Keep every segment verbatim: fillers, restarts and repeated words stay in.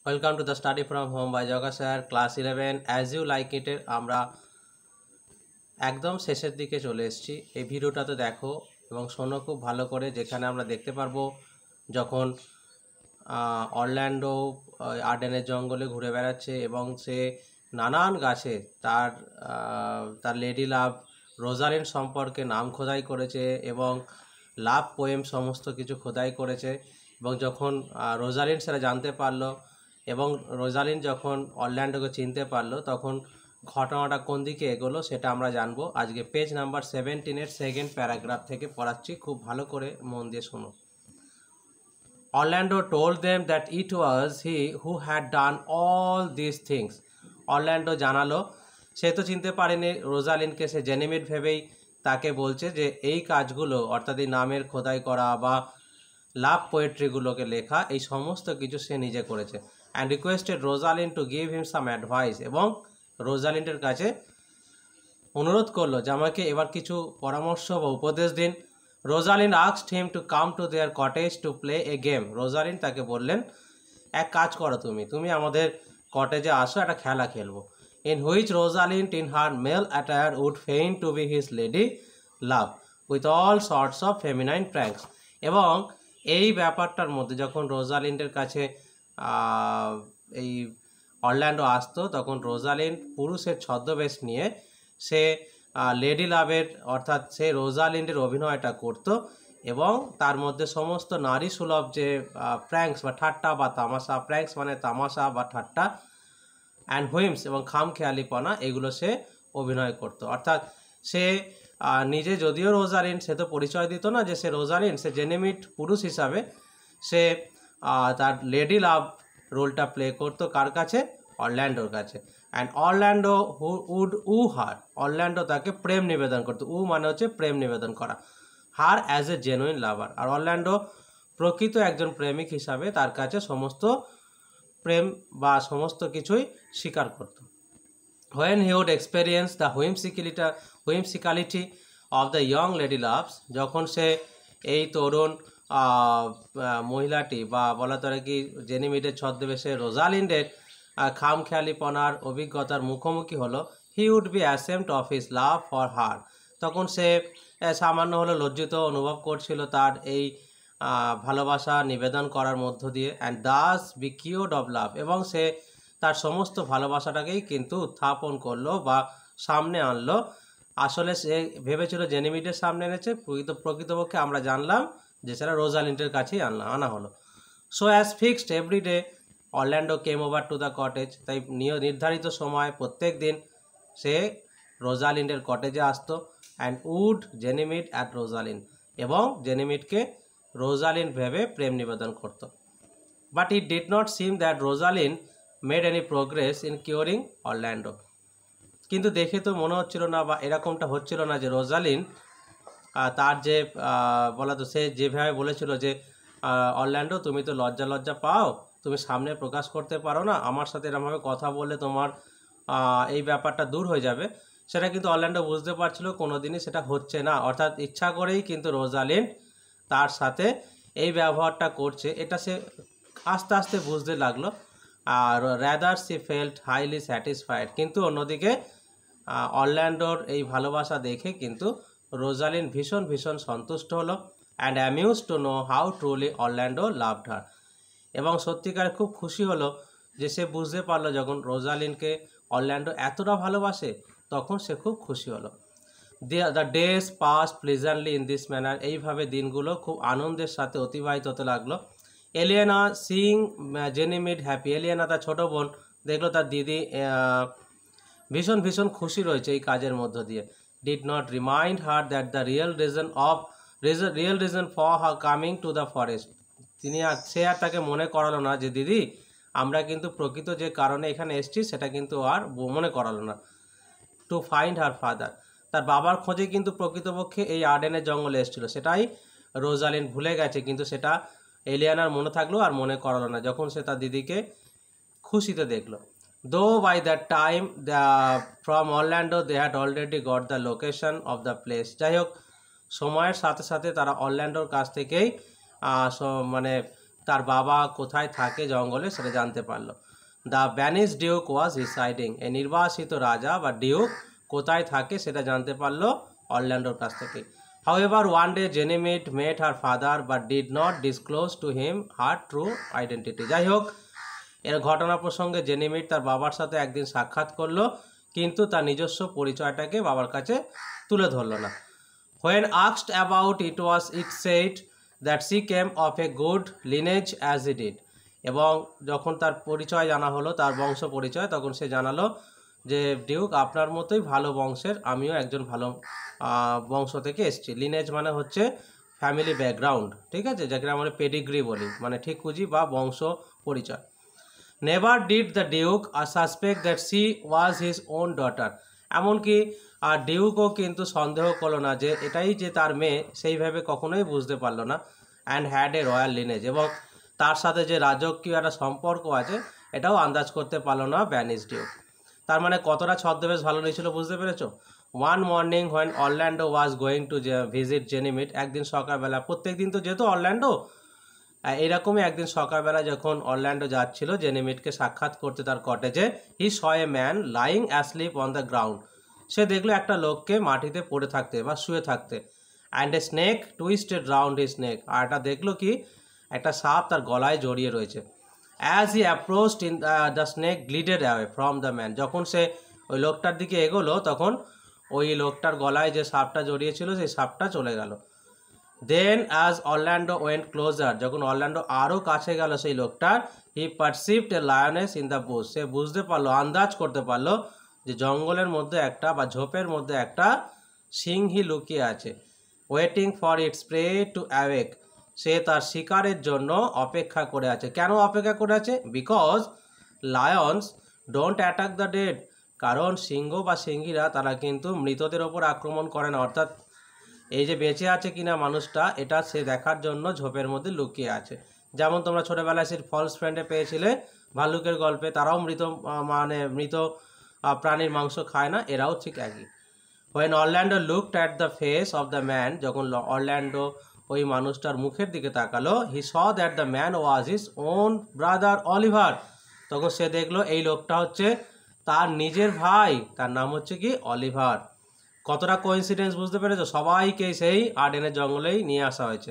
Welcome to the study from home by Joga sir, class eleven as you like it এর আমরা একদম শেষের দিকে চলে এসেছি। এই ভিডিওটাতে দেখো এবং শোনো খুব ভালো করে, যেখানে আমরা দেখতে পারবো যখন অরল্যান্ডো আর্ডেনের জঙ্গলে ঘুরে বেড়াচ্ছে এবং সে নানান গাছে তার তার লেডি লাভ রোজালিন সম্পর্কে নাম খোদাই করেছে এবং লাভ পোয়েম সমস্ত কিছু খোদাই করেছে। এবং যখন রোজালিন সেটা জানতে পারলো এবং রোজালিন যখন অরল্যান্ডোকে চিনতে পারলো, তখন ঘটনাটা কোন দিকে এগোলো সেটা আমরা জানবো। আজকে পেজ নাম্বার সেভেন্টিনের সেকেন্ড প্যারাগ্রাফ থেকে পড়াচ্ছি, খুব ভালো করে মন দিয়ে শোনো। Orlando told them that it was he who had done all these things. Orlando জানালো, সে তো চিনতে পারেনি রোজালিনকে, সে জেনিমিড ভেবেই তাকে বলছে যে এই কাজগুলো, অর্থাৎ এই নামের খোদাই করা বা লাভ পোয়েট্রিগুলোকে লেখা, এই সমস্ত কিছু সে নিজে করেছে। And requested Rosalind to give him some advice, এবং রোজালিনের কাছে অনুরোধ করলো যে আমাকে এবার কিছু পরামর্শ বা উপদেশ দিন। Rosalind asked him to come to their cottage to play a game. Rosalind তাকে বললেন, এক কাজ করো, তুমি তুমি আমাদের কটেজে আসো, একটা খেলা খেলবো। In which Rosalind in her male attire would feign to be his lady love with all sorts of feminine pranks. এবং এই ব্যাপারটার মধ্যে যখন রোজালিনের কাছে এই অরল্যান্ডো আসতো, তখন রোজালিন পুরুষের ছদ্মবেশ নিয়ে সে লেডি লাভের অর্থাৎ সে রোজালিনের অভিনয়টা করত এবং তার মধ্যে সমস্ত নারী সুলভ যে প্র্যাঙ্কস বা ঠাট্টা বা তামাশা, প্র্যাঙ্কস মানে তামাশা বা ঠাট্টা, অ্যান্ড হুইমস এবং খামখেয়ালিপনা, এগুলো সে অভিনয় করত। অর্থাৎ সে নিজে যদিও রোজালিন, সে তো পরিচয় দিত না যে সে রোজালিন, সে জেনিমিড পুরুষ হিসাবে সে তার লেডি লাভ রোলটা প্লে করতো কার কাছে? অরল্যান্ডোর কাছে। And Orlando who would woo her, Orlando তাকে প্রেম নিবেদন করতো। উ মানে হচ্ছে প্রেম নিবেদন করা, her as a genuine lover, আর অরল্যান্ডো প্রকৃত একজন প্রেমিক হিসাবে তার কাছে সমস্ত প্রেম বা সমস্ত কিছুই স্বীকার করত। When he would experience the whimsicality whimsicality of the young lady loves, যখন সে এই তরুণ মহিলাটি বা বলা তোরা কি জেনিমিডের ছদ্মবেশে রোজালিন্ডের খামখেয়ালিপনার অভিজ্ঞতার মুখোমুখি হলো, he would be ashamed of his love for her, তখন সে সামান্য হলো লজ্জিত অনুভব করছিল তার এই ভালোবাসা নিবেদন করার মধ্য দিয়ে। And thus be cured of love, এবং সে তার সমস্ত ভালোবাসাটাকেই কিন্তু উত্থাপন করলো বা সামনে আনলো। আসলে সে ভেবেছিল জেনিমিডের সামনে এনেছে, প্রকৃত প্রকৃতপক্ষে আমরা জানলাম যে সেটা রোজালিন্ডের কাছেই আনলা আনা হলো। So as fixed every day Orlando came over to the cottage, তাই নির্ধারিত সময় প্রত্যেক দিন সে রোজালিন্ডের কটেজে আসতো। And would Ganymede at Rosalind, এবং জেনিমিডকে রোজালিন ভেবে প্রেম নিবেদন করত। But it did not seem that Rosalind made any progress in curing Orlando, কিন্তু দেখে তো মনে হচ্ছিল না বা এরকমটা হচ্ছিল না যে রোজালিন তার যে বলা তো সে যেভাবে বলেছিল যে অরল্যান্ডো তুমি তো লজ্জা লজ্জা পাও, তুমি সামনে প্রকাশ করতে পারো না, আমার সাথে এরকমভাবে কথা বললে তোমার এই ব্যাপারটা দূর হয়ে যাবে, সেটা কিন্তু অরল্যান্ডো বুঝতে পারছিল কোনোদিনই সেটা হচ্ছে না। অর্থাৎ ইচ্ছা করেই কিন্তু রোজালিন তার সাথে এই ব্যবহারটা করছে, এটা সে আস্তে আস্তে বুঝতে লাগলো। আর rather she felt highly satisfied, কিন্তু অন্যদিকে অরল্যান্ডোর এই ভালোবাসা দেখে কিন্তু রোজালিন ভীষণ ভীষণ সন্তুষ্ট হলো। And amused to know how truly Orlando loved her, এবং সত্যিকার খুব খুশি হলো যে সে বুঝতে পারলো যখন রোজালিনকে অরল্যান্ডো এতটা ভালোবাসে, তখন সে খুব খুশি হলো। The days pass pleasantly in this manner, এইভাবে দিনগুলো খুব আনন্দের সাথে অতিবাহিত হতে লাগলো। এলিয়েনা সিং জেনিমিড হ্যাপি, এলিয়েনা তার ছোটো বোন দেখলো তার দিদি ভীষণ ভীষণ খুশি রয়েছে এই কাজের মধ্য দিয়ে। Did not remind her that the real reason of reason real reason for her coming to the forest, তিনি আর সে আর তাকে মনে করালো না যে দিদি আমরা কিন্তু প্রকৃত যে কারণে এখানে এসেছি সেটা কিন্তু আর মনে করালো না। টু ফাইন্ড হার ফাদার, তার বাবার খোঁজে কিন্তু প্রকৃতপক্ষে এই আর্ডেনের জঙ্গলে এসেছিল, সেটাই রোজালিন ভুলে গেছে, কিন্তু সেটা এলিয়ানার মনে থাকলো আর মনে করালো না যখন সে তার দিদিকে খুশিতে দেখলো। Though by that time the from Orlando they had already got the location of the place, যাই হোক সময়ের সাথে সাথে তারা অরল্যান্ডোর কাছ থেকেই মানে তার বাবা কোথায় থাকে জঙ্গলে সেটা জানতে পারলো। The banished duke was residing, এই নির্বাসিত রাজা বা ডিউক কোথায় থাকে সেটা জানতে পারলো অরল্যান্ডোর কাছ থেকে। However, one day Ganymede met her father but did not disclose to him her true identity. যাই হোক, এর ঘটনা প্রসঙ্গে জেনিমিড তার বাবার সাথে একদিন সাক্ষাৎ করলো, কিন্তু তার নিজস্ব পরিচয়টাকে বাবার কাছে তুলে ধরলো না। When asked about it was it said that she came of a good lineage as he did. এবং যখন তার পরিচয় জানা হলো, তার বংশ পরিচয়, তখন সে জানালো যে ডিউক আপনার মতোই ভালো বংশের, আমিও একজন ভালো বংশ থেকে এসেছি। লিনেজ মানে হচ্ছে ফ্যামিলি ব্যাকগ্রাউন্ড, ঠিক আছে, যাকে আমরা পেডিগ্রি বলি, মানে ঠিক খুঁজি বা বংশ পরিচয়। নেভার ডিড দ্য ডিউক আর suspect that she was his own daughter, এমনকি আর ডিউকও কিন্তু সন্দেহ করলো না যে এটাই যে তার মেয়ে, সেইভাবে কখনোই বুঝতে পারলো না। And had a royal lineage, এবং তার সাথে যে রাজকীয় একটা সম্পর্ক আছে এটাও আন্দাজ করতে পারলো না ব্যানিশ ডিউক। তার মানে কতটা ছদ্মবেশ ভালো নিয়েছিল বুঝতে পেরেছো। One morning when Orlando was going to visit Ganymede, একদিন সকালবেলা, প্রত্যেক দিন তো যেত অরল্যান্ডো, এইরকমই একদিন সকালবেলা যখন অরল্যান্ডো যাচ্ছিল জেনিমিডকে সাক্ষাৎ করতে তার কটেজে, he saw a man lying asleep on the ground, সে দেখলো একটা লোককে মাটিতে পড়ে থাকতে বা শুয়ে থাকতে। And a snake twisted round he snake, আর এটা দেখলো কি একটা সাপ তার গলায় জড়িয়ে রয়েছে। As he approached in the snake glided away from the man, যখন সে ওই লোকটার দিকে এগোলো তখন ওই লোকটার গলায় যে সাপটা জড়িয়েছিল সেই সাপটা চলে গেল। Then as Orlando went closer, যখন অরল্যান্ডো আরও কাছে গেল সেই লোকটার, he perceived a lioness in the bush, সে বুঝতে পারলো, আন্দাজ করতে পারলো যে জঙ্গলের মধ্যে একটা বা ঝোপের মধ্যে একটা সিংহী লুকিয়ে আছে। Waiting for its prey to awake, সে তার শিকারের জন্য অপেক্ষা করে আছে। কেন অপেক্ষা করে আছে? Because lions don't attack the dead, কারণ সিংহ বা সিংহীরা তারা কিন্তু মৃতদের ওপর আক্রমণ করে না, অর্থাৎ এই যে বেঁচে আছে কিনা মানুষটা এটা সে দেখার জন্য ঝোপের মধ্যে লুকিয়ে আছে। যেমন তোমরা ছোটোবেলায় সে ফলস ফ্রেন্ডে পেয়েছিলে ভাল্লুকের গল্পে, তারাও মৃত মানে মৃত প্রাণীর মাংস খায় না, এরাও ঠিক একই। When Orlando looked at the face of the man, যখন অরল্যান্ডো ওই মানুষটার মুখের দিকে তাকালো, he saw that the man was his own brother Oliver, তখন সে দেখলো এই লোকটা হচ্ছে তার নিজের ভাই, তার নাম হচ্ছে কি অলিভার। কতটা কোইন্সিডেন্স বুঝতে পেরেছো? সবাইকে সেই আর্ডেনের জঙ্গলেই নিয়ে আসা হয়েছে।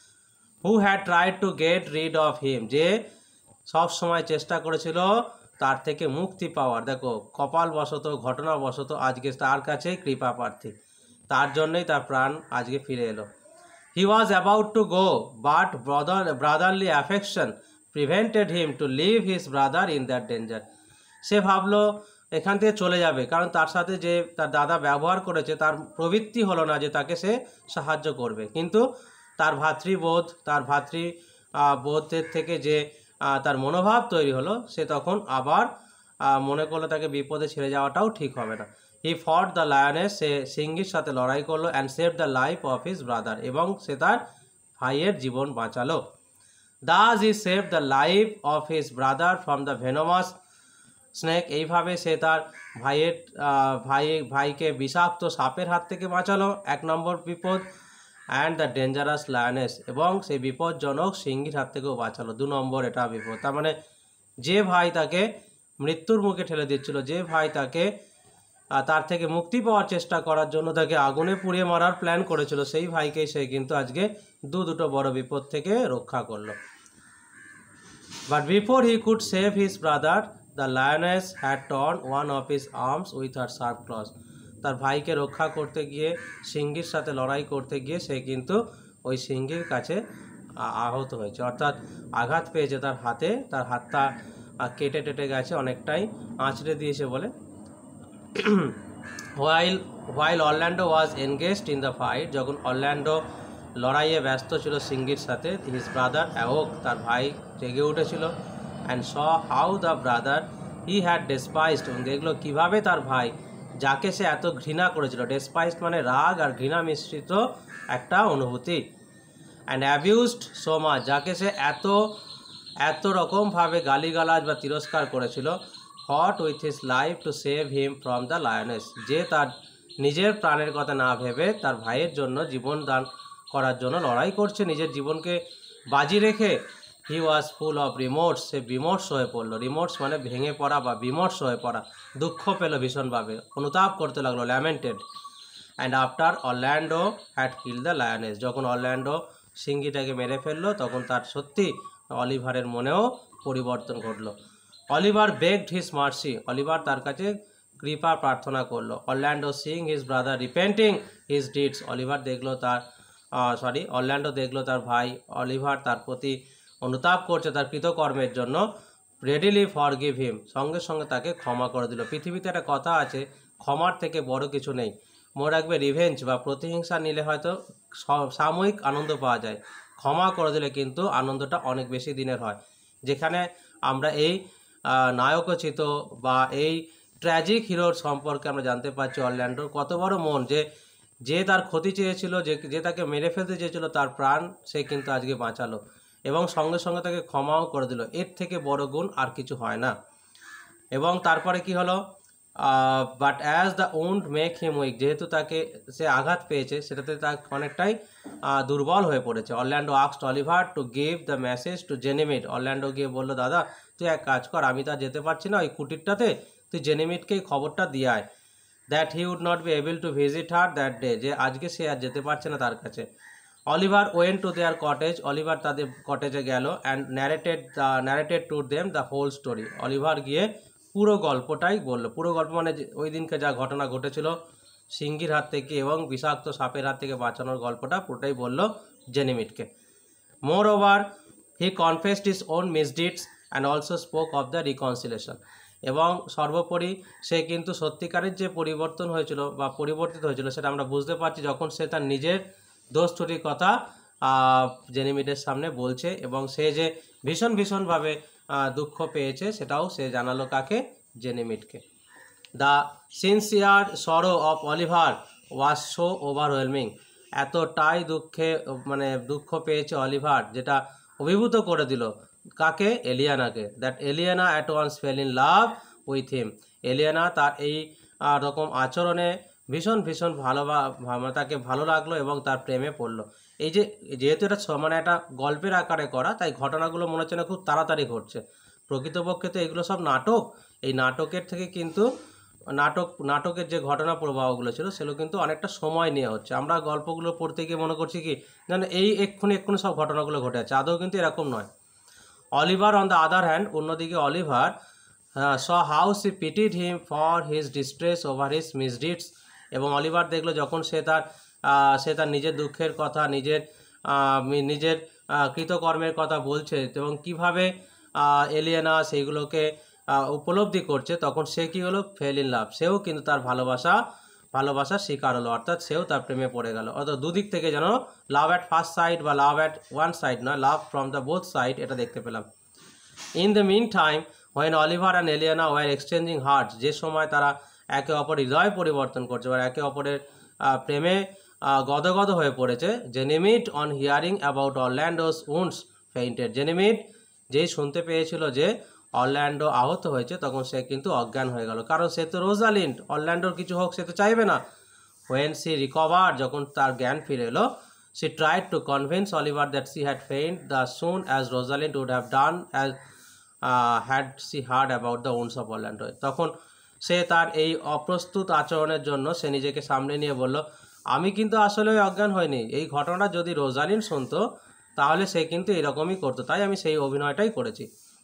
Who had tried to get rid of him, যে সব সময় চেষ্টা করেছিল তার থেকে মুক্তি পাওয়ার। দেখো কপালবশত, ঘটনাবশত আজকে তার কাছে কৃপা প্রার্থী, তার জন্যই তার প্রাণ আজকে ফিরে এলো। He was about to go but brother brotherly affection prevented him to leave his brother in that danger, সে ভাবলো এখান থেকে চলে যাবে, কারণ তার সাথে যে তার দাদা ব্যবহার করেছে তার প্রবৃত্তি হলো না যে তাকে সে সাহায্য করবে, কিন্তু তার ভাতৃবোধ, তার ভাতৃ বোধের থেকে যে তার মনোভাব তৈরি হলো, সে তখন আবার মনে করলো তাকে বিপদে ছেড়ে যাওয়াটাও ঠিক হবে না। হি ফট দ্য লায়নেস, সে সিংহীর সাথে লড়াই করলো। And save the life of his brother, এবং সে তার ভাইয়ের জীবন বাঁচালো। Thus he save the life of his brother from the venomous snake, এইভাবে সে তার ভাইয়ের ভাই ভাইকে বিষাক্ত সাপের হাত থেকে বাঁচালো, এক নম্বর বিপদ। অ্যান্ড দ্য ডেঞ্জারাস লায়নেস, এবং সেই বিপজ্জনক সিংহীর হাত থেকেও বাঁচালো, দু নম্বর এটা বিপদ। তার মানে যে ভাই তাকে মৃত্যুর মুখে ঠেলে দিচ্ছিল, যে ভাই তাকে তার থেকে মুক্তি পাওয়ার চেষ্টা করার জন্য তাকে আগুনে পুড়িয়ে মারার প্ল্যান করেছিল, সেই ভাইকেই সে কিন্তু আজকে দু দুটো বড় বিপদ থেকে রক্ষা করলো। But before he could save his brother, the lioness had torn one of his arms with her sharp claws, তার ভাইকে রক্ষা করতে গিয়ে, সিংহীর সাথে লড়াই করতে গিয়ে সে কিন্তু ওই সিংহীর কাছে আহত হয়েছে, অর্থাৎ আঘাত পেয়েছে তার হাতে, তার হাতটা কেটে টেটে গেছে, অনেকটাই আঁচড়ে দিয়েছে বলে। While while Orlando was engaged in the fight, যখন অরল্যান্ডো লড়াইয়ে ব্যস্ত ছিল সিংহীর সাথে, হিজ ব্রাদার অ্যাওক, তার ভাই জেগে উঠেছিল। And saw how the brother he had despised, এবং দেখলো কীভাবে তার ভাই, যাকে সে এত ঘৃণা করেছিল, ডেসপাইজড মানে রাগ আর ঘৃণা মিশ্রিত একটা অনুভূতি। অ্যান্ড অ্যাবিউজড সো মাচ, যাকে সে এত এত রকমভাবে গালিগালাজ বা তিরস্কার করেছিল। Hot with his life to save him from the lioness, যে তার নিজের প্রাণের কথা না ভেবে তার ভাইয়ের জন্য জীবন দান করার জন্য লড়াই করছে, নিজের জীবনকে বাজি রেখে হি ওয়াজ ফুল অফ রিমোর্স, সে বিমর্ষ হয়ে পড়লো। রিমোর্স মানে ভেঙে পড়া বা বিমর্ষ হয়ে পড়া, দুঃখ পেল ভীষণভাবে, অনুতাপ করতে লাগলো, lamented. And after Orlando had kill the lioness, যখন অরল্যান্ডো সিংহীটাকে মেরে ফেললো তখন তার সত্যি অলিভারের মনেও পরিবর্তন ঘটলো। Oliver begged his mercy, Oliver তার কাছে কৃপা প্রার্থনা করলো। Orlando seeing his brother repenting his deeds, Oliver দেখলো তার সরি অরল্যান্ডো দেখলো তার ভাই অলিভার তার প্রতি অনুতাপ করছে তার কৃতকর্মের জন্য। রেডিলি ফরগিভ হিম, সঙ্গে সঙ্গে তাকে ক্ষমা করে দিল। পৃথিবীতে একটা কথা আছে, ক্ষমার থেকে বড় কিছু নেই। মনে রাখবে, রিভেঞ্জ বা প্রতিহিংসা নিলে হয়তো সাময়িক আনন্দ পাওয়া যায়, ক্ষমা করে দিলে কিন্তু আনন্দটা অনেক বেশি দিনের হয়। যেখানে আমরা এই নায়কোচিত বা এই ট্র্যাজিক হিরোর সম্পর্কে আমরা জানতে পারছি অরল্যান্ডোর কত বড় মন, যে যে তার ক্ষতি চেয়েছিল, যে যে তাকে মেরে ফেলতে চেয়েছিল তার প্রাণ, সে কিন্তু আজকে বাঁচালো এবং সঙ্গে সঙ্গে তাকে ক্ষমাও করে দিল। এর থেকে বড় গুণ আর কিছু হয় না। এবং তারপরে কি হলো, but as the wound make him weak, যেহেতু তাকে সে আঘাত পেয়েছে সেটাতে তার অনেকটাই দুর্বল হয়ে পড়েছে। Orlando asked Oliver to give the message to Ganymede, Orlando গিয়ে বললো, দাদা তুই এক কাজ কর, আমি তা যেতে পারছি না ওই কুটিরটাতে, তুই জেনিমিডকে খবরটা দিয়ে আয়, that he would not be able to visit her that day, যে আজকে সে আর যেতে পারছে না তার কাছে। Oliver went to their cottage, Oliver তাদের কটেজে গেল and narrated the narrated to them the whole story, Oliver গিয়ে পুরো গল্পটাই বললো। পুরো গল্প মানে ওই দিনকে যা ঘটনা ঘটেছিল সিংহীর হাত থেকে এবং বিষাক্ত সাপের হাত থেকে বাঁচানোর গল্পটা পুরোটাই বললো জেনিমিডকে। Moreover he confessed his own misdeeds and also spoke of the reconciliation, এবং সর্বোপরি সে কিন্তু সত্যিকারের যে পরিবর্তন হয়েছিল বা পরিবর্তিত হয়েছিল সেটা আমরা বুঝতে পারছি যখন সে তার নিজের দোষ ত্রুটির কথা জেনিমিডের সামনে বলছে, এবং সে যে ভীষণ ভীষণভাবে দুঃখ পেয়েছে সেটাও সে জানালো কাকে, জেনিমিডকে। The sincere sorrow of Oliver was so overwhelming, এতটাই দুঃখে মানে দুঃখ পেয়েছে অলিভার যেটা অভিভূত করে দিল কাকে, এলিয়ানাকে। That Aliena at once fell in love with him, Aliena তার এই রকম আচরণে ভীষণ ভীষণ ভালো তাকে ভালো লাগলো এবং তার প্রেমে পড়লো। এই যে যেহেতু এটা মানে একটা গল্পের আকারে করা, তাই ঘটনাগুলো মনে হচ্ছে না খুব তাড়াতাড়ি ঘটছে। প্রকৃতপক্ষে তো এগুলো সব নাটক, এই নাটকের থেকে কিন্তু নাটক নাটকের যে ঘটনা প্রবাহগুলো ছিল সেগুলো কিন্তু অনেকটা সময় নিয়ে হচ্ছে। আমরা গল্পগুলো পড়তে গিয়ে মনে করছি কি যেন এই এক্ষুনি এক্ষুনি সব ঘটনাগুলো ঘটে আছে, আদৌ কিন্তু এরকম নয়। Oliver on the other hand, অন্যদিকে Oliver saw how she pitied him for his distress over his misdeeds, এবং অলিভার দেখলো যখন সে তার সে তার নিজের দুঃখের কথা, নিজের নিজের কৃতকর্মের কথা বলছে এবং কিভাবে এলিয়েনা সেইগুলোকে উপলব্ধি করছে, তখন সে কি হলো, ফেল ইন লাভ, সেও কিন্তু তার ভালোবাসা ভালোবাসার শিকার হলো, অর্থাৎ সেও তার প্রেমে পড়ে গেল। অর্থাৎ দুদিক থেকে যেন লাভ অ্যাট ফার্স্ট সাইড বা লাভ অ্যাট ওয়ান সাইড নয়, love from the both side, এটা দেখতে পেলাম। In the meantime when Oliver and Aliena were exchanging hearts, যে সময় তারা একে অপরের হৃদয় পরিবর্তন করছে বা একে অপরের প্রেমে গদগদ হয়ে পড়েছে, Ganymede on hearing about Orlando's wounds fainted, Ganymede যেই শুনতে পেয়েছিল যে অরল্যান্ডো আহত হয়েছে তখন সে কিন্তু অজ্ঞান হয়ে গেল, কারণ সে তো রোজালিন্ড, অরল্যান্ডোর কিছু হোক সে তো চাইবে না। হোয়েন সি রিকভার, যখন তার জ্ঞান ফিরে এলো, she tried to convince Oliver that she had feint the soon as Rosalind would have done as had she heard about the wounds of Orlando, তখন সে তার এই অপ্রস্তুত আচরণের জন্য সে নিজেকে সামনে নিয়ে বলল, আমি কিন্তু আসলে অজ্ঞান হয়নি, এই ঘটনাটা যদি রোজালিন্ড শুনতো তাহলে সে কিন্তু এরকমই করতো, তাই আমি সেই অভিনয়টাই করেছি।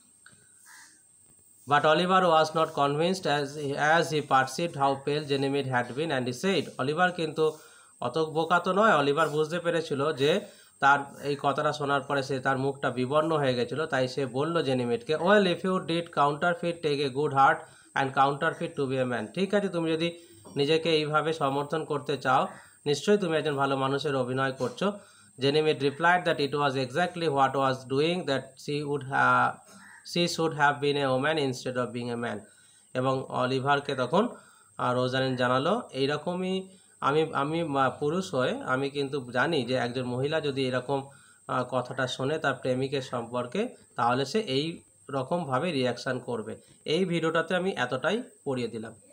But Oliver was not convinced as as he perceived how pale Ganymede had been, and he said, Oliver কিন্তু অত বোকা তো নয়, অলিভার বুঝতে পেরেছিল যে তার এই কথাটা শোনার পরে সে তার মুখটা বিবর্ণ হয়ে গেছিল, তাই সে বলল জেনিমিডকে, well if you did counterfeit take a good heart and counterfeit to be a man, ঠিক আছে তুমি যদি নিজেকে এইভাবে সমর্থন করতে চাও নিশ্চয়ই তুমি একজন ভালো মানুষের অভিনয় করছো। Ganymede replied that it was exactly what was doing, that she would have she should have been a woman instead of being a man, এবং অলিভারকে তখন রোজালিন্ড জানালো, এইরকমই আমি আমি পুরুষ হয়ে আমি কিন্তু জানি যে একজন মহিলা যদি এরকম কথাটা শোনে তার প্রেমিকের সম্পর্কে তাহলে সে এই রকমভাবে রিয়াকশান করবে। এই ভিডিওটাতে আমি এতটাই পড়িয়ে দিলাম।